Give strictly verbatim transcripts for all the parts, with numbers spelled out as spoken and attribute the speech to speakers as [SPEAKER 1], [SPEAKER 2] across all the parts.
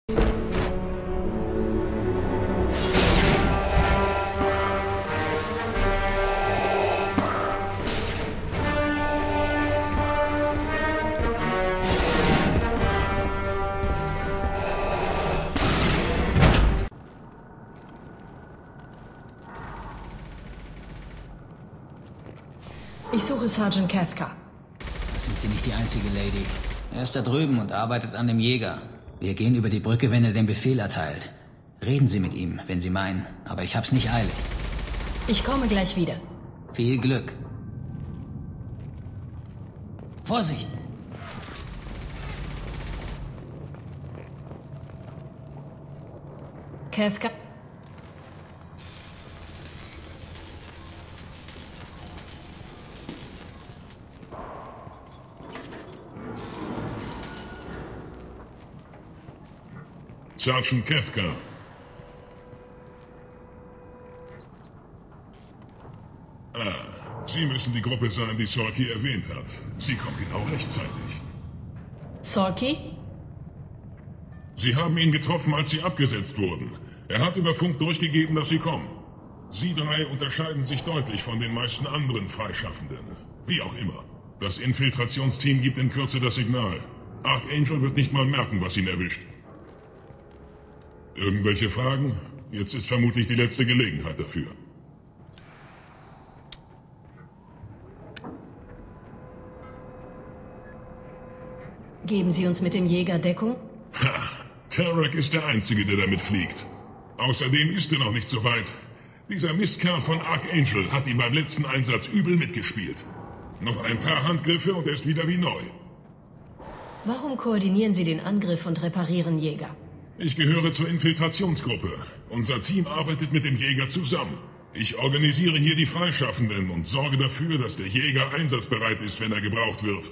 [SPEAKER 1] Ich suche Sergeant Kefka.
[SPEAKER 2] Sind Sie nicht die einzige Lady? Er ist da drüben und arbeitet an dem Jäger. Wir gehen über die Brücke, wenn er den Befehl erteilt. Reden Sie mit ihm, wenn Sie meinen, aber ich hab's nicht eilig.
[SPEAKER 1] Ich komme gleich wieder.
[SPEAKER 2] Viel Glück. Vorsicht!
[SPEAKER 1] Kefka?
[SPEAKER 3] Sergeant Kefka. Ah, Sie müssen die Gruppe sein, die Sorki erwähnt hat. Sie kommt genau rechtzeitig.
[SPEAKER 1] Sorki?
[SPEAKER 3] Sie haben ihn getroffen, als Sie abgesetzt wurden. Er hat über Funk durchgegeben, dass Sie kommen. Sie drei unterscheiden sich deutlich von den meisten anderen Freischaffenden. Wie auch immer. Das Infiltrationsteam gibt in Kürze das Signal. Archangel wird nicht mal merken, was ihn erwischt. Irgendwelche Fragen? Jetzt ist vermutlich die letzte Gelegenheit dafür.
[SPEAKER 1] Geben Sie uns mit dem Jäger Deckung?
[SPEAKER 3] Ha! Tarak ist der Einzige, der damit fliegt. Außerdem ist er noch nicht so weit. Dieser Mistkerl von Archangel hat ihm beim letzten Einsatz übel mitgespielt. Noch ein paar Handgriffe und er ist wieder wie neu.
[SPEAKER 1] Warum koordinieren Sie den Angriff und reparieren Jäger?
[SPEAKER 3] Ich gehöre zur Infiltrationsgruppe. Unser Team arbeitet mit dem Jäger zusammen. Ich organisiere hier die Freischaffenden und sorge dafür, dass der Jäger einsatzbereit ist, wenn er gebraucht wird.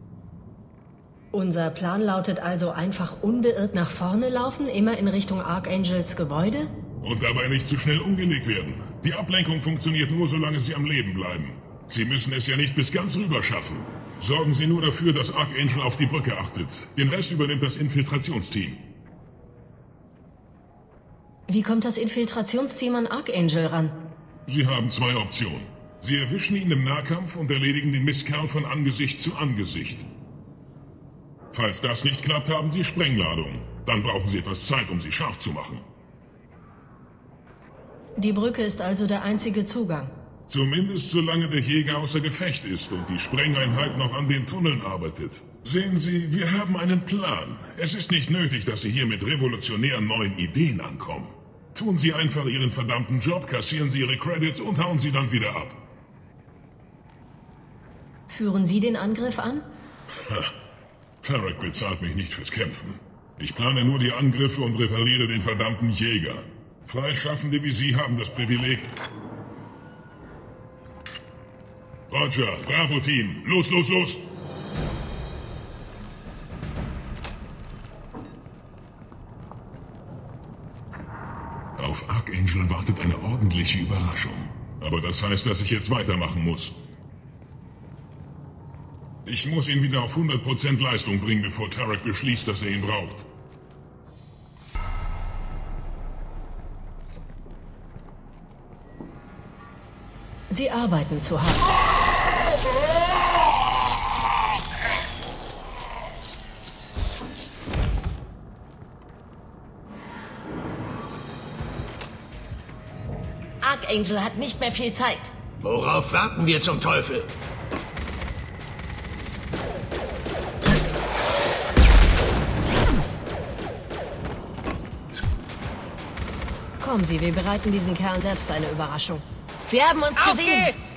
[SPEAKER 1] Unser Plan lautet also einfach unbeirrt nach vorne laufen, immer in Richtung Archangels Gebäude?
[SPEAKER 3] Und dabei nicht zu schnell umgelegt werden. Die Ablenkung funktioniert nur, solange Sie am Leben bleiben. Sie müssen es ja nicht bis ganz rüber schaffen. Sorgen Sie nur dafür, dass Archangel auf die Brücke achtet. Den Rest übernimmt das Infiltrationsteam.
[SPEAKER 1] Wie kommt das Infiltrationsteam an Archangel ran?
[SPEAKER 3] Sie haben zwei Optionen. Sie erwischen ihn im Nahkampf und erledigen den Mistkerl von Angesicht zu Angesicht. Falls das nicht klappt, haben Sie Sprengladung. Dann brauchen Sie etwas Zeit, um sie scharf zu machen.
[SPEAKER 1] Die Brücke ist also der einzige Zugang.
[SPEAKER 3] Zumindest solange der Jäger außer Gefecht ist und die Sprengeinheit noch an den Tunneln arbeitet. Sehen Sie, wir haben einen Plan. Es ist nicht nötig, dass Sie hier mit revolutionären neuen Ideen ankommen. Tun Sie einfach Ihren verdammten Job, kassieren Sie Ihre Credits und hauen Sie dann wieder ab.
[SPEAKER 1] Führen Sie den Angriff an?
[SPEAKER 3] Ha, Tarak bezahlt mich nicht fürs Kämpfen. Ich plane nur die Angriffe und repariere den verdammten Jäger. Freischaffende wie Sie haben das Privileg. Roger, Bravo Team, los, los, los! Auf Archangel wartet eine ordentliche Überraschung. Aber das heißt, dass ich jetzt weitermachen muss. Ich muss ihn wieder auf hundert Prozent Leistung bringen, bevor Tarak beschließt, dass er ihn braucht.
[SPEAKER 1] Sie arbeiten zu hart. Archangel hat nicht mehr viel Zeit.
[SPEAKER 4] Worauf warten wir zum Teufel?
[SPEAKER 1] Kommen Sie, wir bereiten diesen Kerl selbst eine Überraschung. Sie haben uns
[SPEAKER 5] Auf
[SPEAKER 1] gesehen.
[SPEAKER 5] geht's!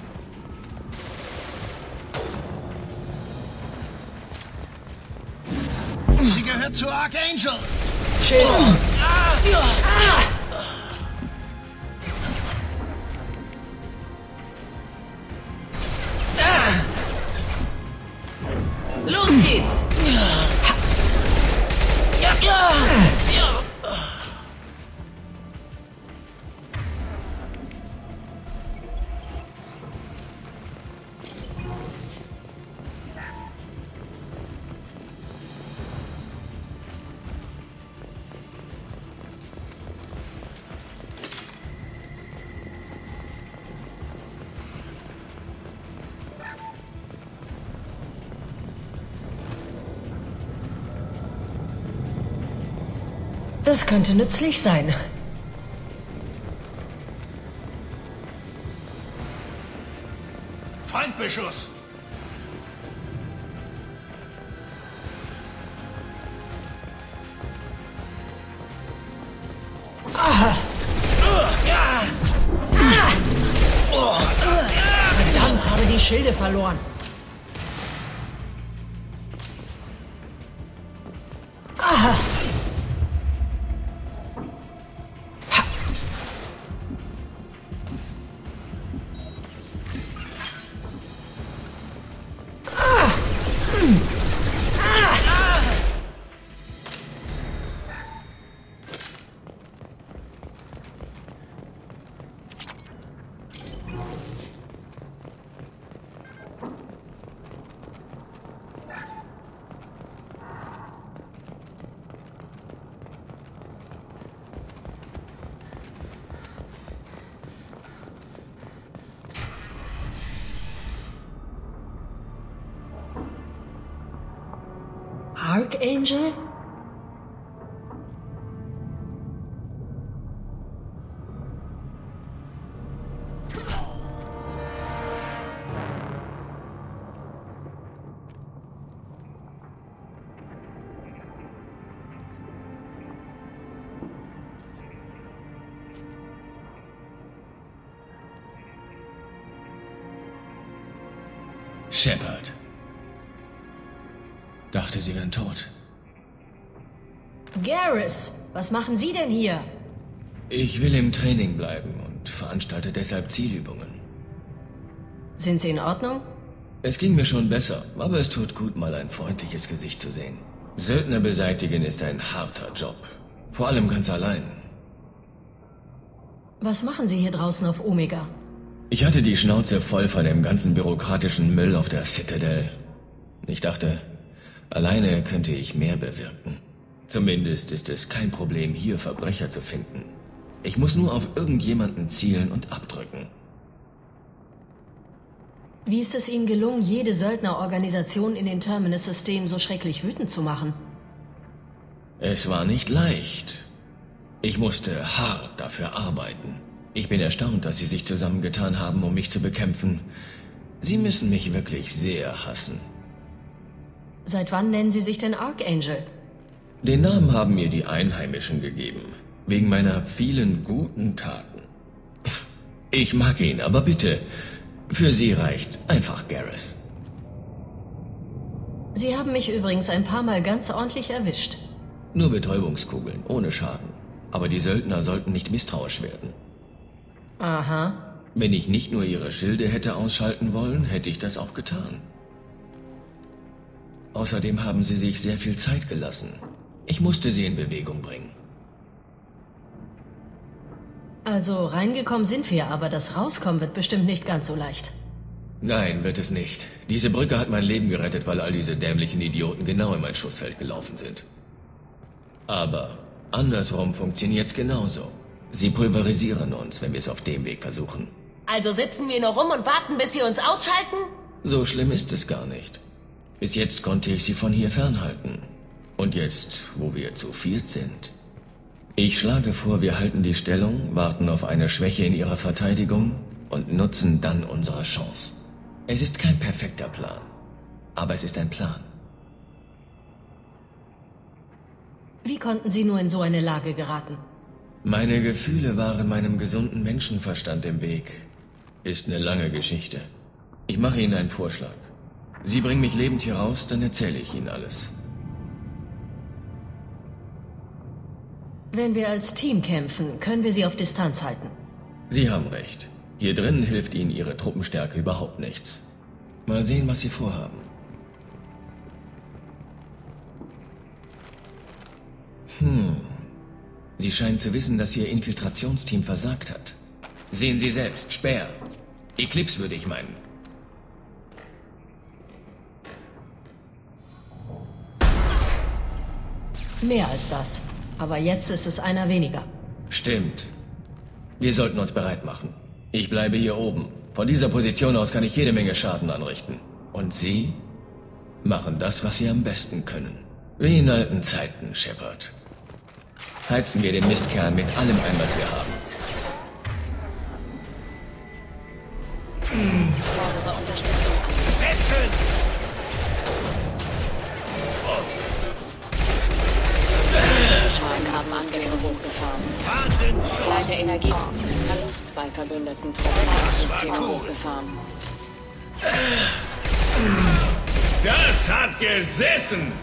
[SPEAKER 4] Sie gehört zu Archangel.
[SPEAKER 1] Schön.
[SPEAKER 5] Ah! Ah!
[SPEAKER 1] Los geht's!
[SPEAKER 5] Ja, ja. Ja.
[SPEAKER 1] Das könnte nützlich sein.
[SPEAKER 4] Feindbeschuss!
[SPEAKER 1] Verdammt, habe die Schilde verloren. Ah. Ha. Ah. Hm. Ah. Archangel?
[SPEAKER 6] Shepard. Dachte, sie wären tot.
[SPEAKER 1] Garrus, was machen Sie denn hier?
[SPEAKER 6] Ich will im Training bleiben und veranstalte deshalb Zielübungen.
[SPEAKER 1] Sind Sie in Ordnung?
[SPEAKER 6] Es ging mir schon besser, aber es tut gut, mal ein freundliches Gesicht zu sehen. Söldner beseitigen ist ein harter Job. Vor allem ganz allein.
[SPEAKER 1] Was machen Sie hier draußen auf Omega?
[SPEAKER 6] Ich hatte die Schnauze voll von dem ganzen bürokratischen Müll auf der Citadel. Ich dachte, alleine könnte ich mehr bewirken. Zumindest ist es kein Problem, hier Verbrecher zu finden. Ich muss nur auf irgendjemanden zielen und abdrücken.
[SPEAKER 1] Wie ist es Ihnen gelungen, jede Söldnerorganisation in den Terminus-Systemen so schrecklich wütend zu machen?
[SPEAKER 6] Es war nicht leicht. Ich musste hart dafür arbeiten. Ich bin erstaunt, dass sie sich zusammengetan haben, um mich zu bekämpfen. Sie müssen mich wirklich sehr hassen.
[SPEAKER 1] Seit wann nennen Sie sich denn Archangel?
[SPEAKER 6] Den Namen haben mir die Einheimischen gegeben, wegen meiner vielen guten Taten. Ich mag ihn, aber bitte, für Sie reicht einfach Garrus.
[SPEAKER 1] Sie haben mich übrigens ein paar Mal ganz ordentlich erwischt.
[SPEAKER 6] Nur Betäubungskugeln, ohne Schaden. Aber die Söldner sollten nicht misstrauisch werden.
[SPEAKER 1] Aha.
[SPEAKER 6] Wenn ich nicht nur ihre Schilde hätte ausschalten wollen, hätte ich das auch getan. Außerdem haben sie sich sehr viel Zeit gelassen. Ich musste sie in Bewegung bringen.
[SPEAKER 1] Also reingekommen sind wir, aber das Rauskommen wird bestimmt nicht ganz so leicht.
[SPEAKER 6] Nein, wird es nicht. Diese Brücke hat mein Leben gerettet, weil all diese dämlichen Idioten genau in mein Schussfeld gelaufen sind. Aber andersrum funktioniert's genauso. Sie pulverisieren uns, wenn wir es auf dem Weg versuchen.
[SPEAKER 7] Also sitzen wir nur rum und warten, bis sie uns ausschalten?
[SPEAKER 6] So schlimm ist es gar nicht. Bis jetzt konnte ich sie von hier fernhalten. Und jetzt, wo wir zu viert sind. Ich schlage vor, wir halten die Stellung, warten auf eine Schwäche in ihrer Verteidigung und nutzen dann unsere Chance. Es ist kein perfekter Plan, aber es ist ein Plan.
[SPEAKER 1] Wie konnten Sie nur in so eine Lage geraten?
[SPEAKER 6] Meine Gefühle waren meinem gesunden Menschenverstand im Weg. Ist eine lange Geschichte. Ich mache Ihnen einen Vorschlag. Sie bringen mich lebend hier raus, dann erzähle ich Ihnen alles.
[SPEAKER 1] Wenn wir als Team kämpfen, können wir sie auf Distanz halten.
[SPEAKER 6] Sie haben recht. Hier drinnen hilft Ihnen Ihre Truppenstärke überhaupt nichts. Mal sehen, was Sie vorhaben. Hm. Sie scheinen zu wissen, dass Ihr Infiltrationsteam versagt hat. Sehen Sie selbst, Speer. Eclipse würde ich meinen.
[SPEAKER 1] Mehr als das. Aber jetzt ist es einer weniger.
[SPEAKER 6] Stimmt. Wir sollten uns bereit machen. Ich bleibe hier oben. Von dieser Position aus kann ich jede Menge Schaden anrichten. Und Sie machen das, was Sie am besten können. Wie in alten Zeiten, Shepard. Heizen wir den Mistkern mit allem ein, was wir haben.
[SPEAKER 7] Fordere Unterstützung an.
[SPEAKER 4] Setzen!
[SPEAKER 7] Schwein haben Angriffe hochgefahren.
[SPEAKER 4] Wahnsinn!
[SPEAKER 7] Leiter Energie. Verlust bei verbündeten Truppen. Systeme
[SPEAKER 4] cool.
[SPEAKER 7] hochgefahren.
[SPEAKER 6] Das hat gesessen!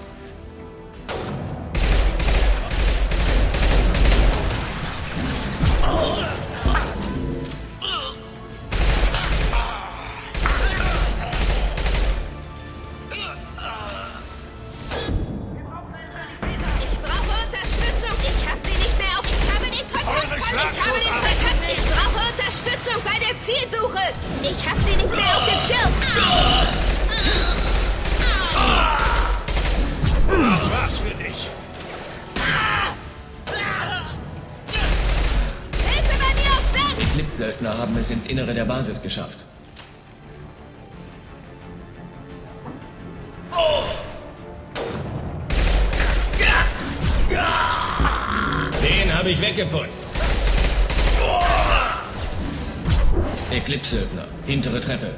[SPEAKER 8] Ich brauche Unterstützung. Ich habe sie nicht mehr auf. Ich habe den Kontakt
[SPEAKER 4] Eure
[SPEAKER 8] verloren. Ich habe
[SPEAKER 4] Schlagschuss
[SPEAKER 8] den
[SPEAKER 4] ab.
[SPEAKER 8] Kontakt. Ich brauche Unterstützung bei der Zielsuche. Ich habe sie nicht mehr auf dem Schirm.
[SPEAKER 4] Das war's für dich.
[SPEAKER 8] Hilfe bei mir auf Deck!
[SPEAKER 6] Die Slip-Söldner haben es ins Innere der Basis geschafft. Den habe ich weggeputzt. Eclipse-Söldner, hintere Treppe.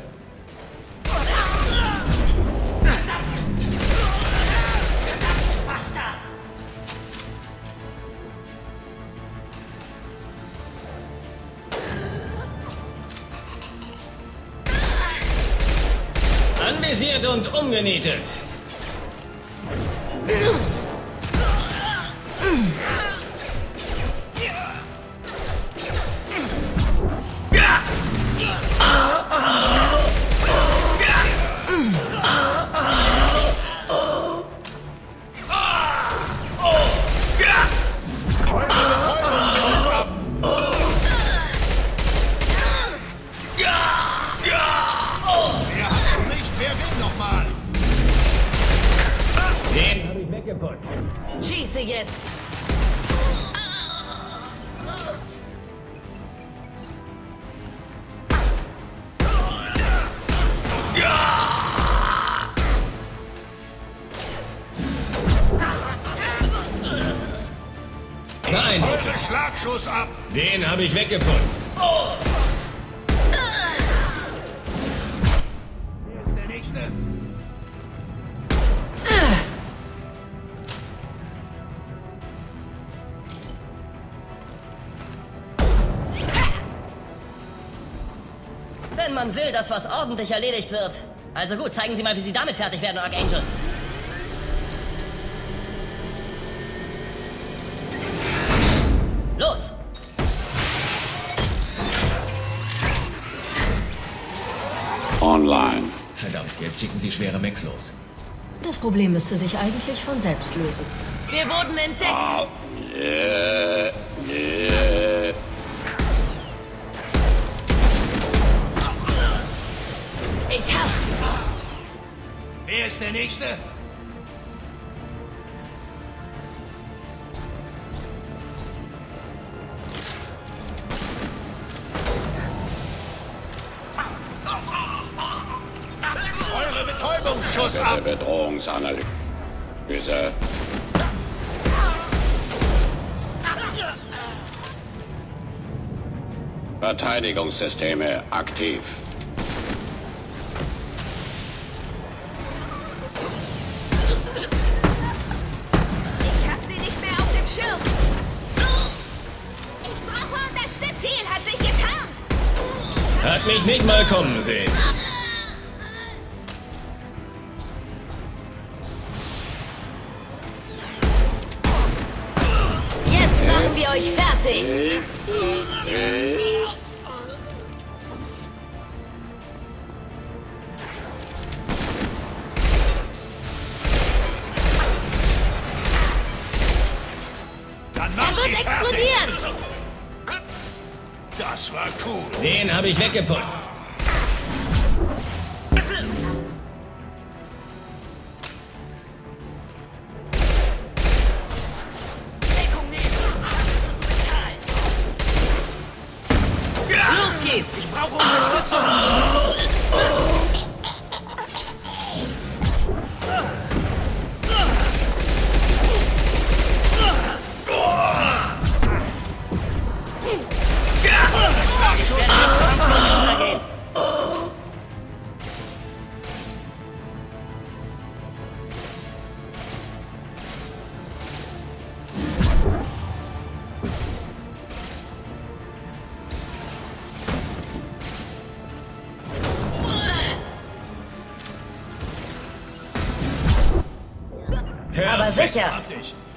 [SPEAKER 6] Anvisiert und umgenietet. Den habe ich weggeputzt.
[SPEAKER 7] Schieße jetzt.
[SPEAKER 6] Nein,
[SPEAKER 4] Eure Schlagschuss ab!
[SPEAKER 6] den habe ich weggeputzt.
[SPEAKER 4] Wer ist der Nächste?
[SPEAKER 9] Wenn man will, dass was ordentlich erledigt wird. Also gut, zeigen Sie mal, wie Sie damit fertig werden, Archangel. Los!
[SPEAKER 10] Online.
[SPEAKER 6] Verdammt, jetzt schicken sie schwere Mechs los.
[SPEAKER 1] Das Problem müsste sich eigentlich von selbst lösen.
[SPEAKER 7] Wir wurden entdeckt.
[SPEAKER 10] Ah, yeah, yeah.
[SPEAKER 7] Ich hab's.
[SPEAKER 4] Wer ist der Nächste? Eure Betäubungsschuss
[SPEAKER 10] Der
[SPEAKER 4] ab!
[SPEAKER 10] Bedrohungsanalyse. Verteidigungssysteme aktiv.
[SPEAKER 8] Ich habe sie nicht mehr auf dem Schirm. Ich brauche Unterstützung. Ziel hat sich getarnt.
[SPEAKER 6] Hat mich nicht mal kommen sehen.
[SPEAKER 7] Jetzt machen wir euch fertig.
[SPEAKER 4] Dann
[SPEAKER 7] Er
[SPEAKER 4] macht
[SPEAKER 7] wird
[SPEAKER 4] sie fertig!
[SPEAKER 7] explodieren.
[SPEAKER 4] Das war cool.
[SPEAKER 6] Den habe ich weggeputzt.
[SPEAKER 7] Los geht's.
[SPEAKER 4] Ich brauche Unterstützung!
[SPEAKER 1] sicher.
[SPEAKER 4] Hab dich.